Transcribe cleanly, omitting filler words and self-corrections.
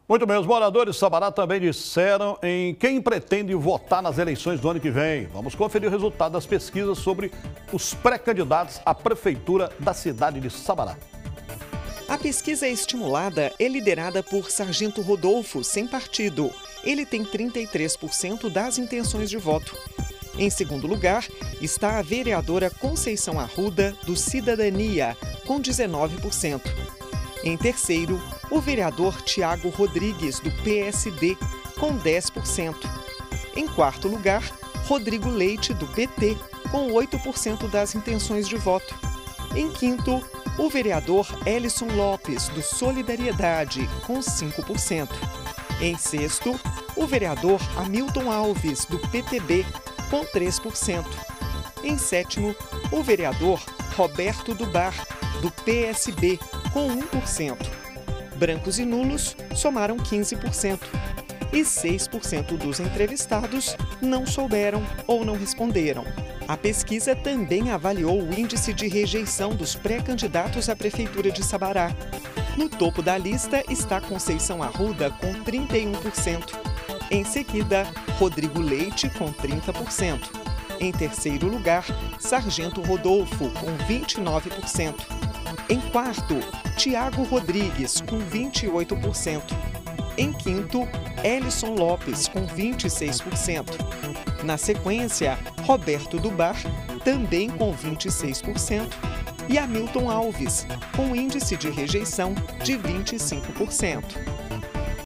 Muito bem, os moradores de Sabará também disseram em quem pretende votar nas eleições do ano que vem. Vamos conferir o resultado das pesquisas sobre os pré-candidatos à prefeitura da cidade de Sabará. A pesquisa estimulada é liderada por Sargento Rodolfo, sem partido. Ele tem 33% das intenções de voto. Em segundo lugar, está a vereadora Conceição Arruda, do Cidadania, com 19%. Em terceiro, o vereador Tiago Rodrigues, do PSD, com 10%. Em quarto lugar, Rodrigo Leite, do PT, com 8% das intenções de voto. Em quinto, o vereador Elison Lopes, do Solidariedade, com 5%. Em sexto, o vereador Hamilton Alves, do PTB, com 3%. Em sétimo, o vereador Roberto Dubar, do PSB, com 1%. Brancos e nulos somaram 15%. E 6% dos entrevistados não souberam ou não responderam. A pesquisa também avaliou o índice de rejeição dos pré-candidatos à Prefeitura de Sabará. No topo da lista está Conceição Arruda, com 31%. Em seguida, Rodrigo Leite, com 30%. Em terceiro lugar, Sargento Rodolfo, com 29%. Em quarto, Tiago Rodrigues, com 28%. Em quinto, Elison Lopes, com 26%. Na sequência, Roberto Dubar, também com 26%. E Hamilton Alves, com índice de rejeição de 25%.